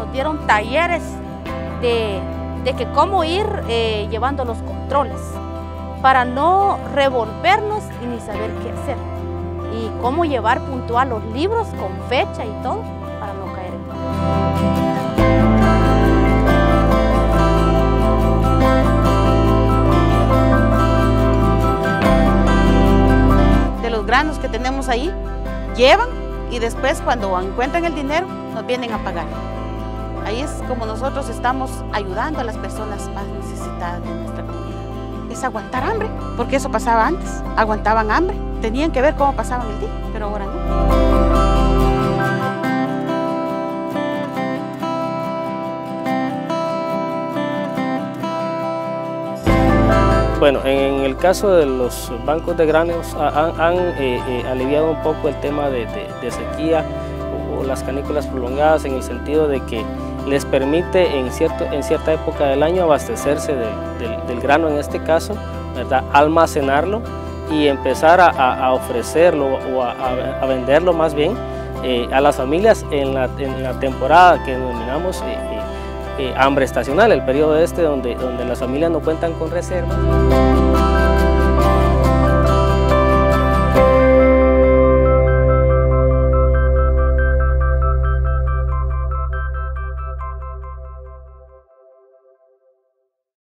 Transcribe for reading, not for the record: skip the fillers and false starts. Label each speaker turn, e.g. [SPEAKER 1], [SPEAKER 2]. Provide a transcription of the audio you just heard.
[SPEAKER 1] nos dieron talleres de que cómo ir llevando los controles para no revolvernos y ni saber qué hacer. Y cómo llevar puntual los libros con fecha y todo para no caer en
[SPEAKER 2] de los granos que tenemos ahí, llevan y después cuando encuentran el dinero nos vienen a pagar. Ahí es como nosotros estamos ayudando a las personas más necesitadas de nuestra comunidad. Es aguantar hambre, porque eso pasaba antes, aguantaban hambre, tenían que ver cómo pasaban el día, pero ahora no.
[SPEAKER 3] Bueno, en el caso de los bancos de granos han aliviado un poco el tema de sequía o las canículas prolongadas, en el sentido de que les permite en cierta época del año abastecerse del grano, en este caso, ¿verdad? Almacenarlo y empezar a ofrecerlo o a venderlo más bien a las familias en la temporada que denominamos hambre estacional, el periodo donde las familias no cuentan con reservas.